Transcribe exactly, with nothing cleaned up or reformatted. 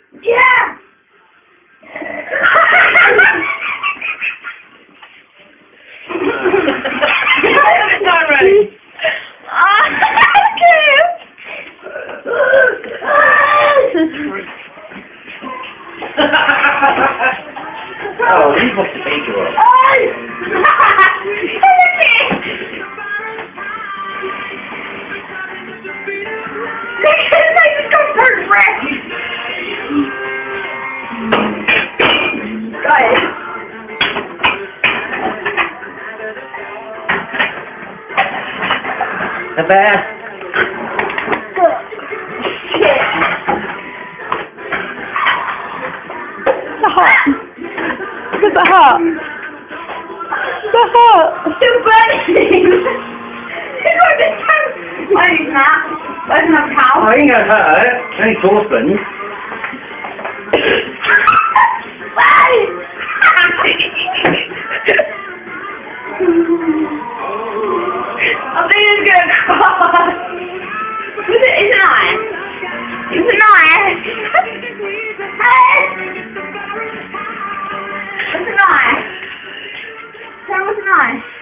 Yeah! It's not ready. Oh, he's supposed to take you up. The best. The heart. Look at the heart. The heart. Still burning. It's like this time. Oh, he's not. There's no cow. Oh, he ain't gonna hurt it. It's only saucepans. I think it's gonna cross. Is it? Is it not? Is it not? What's it not? Tell me what's it not?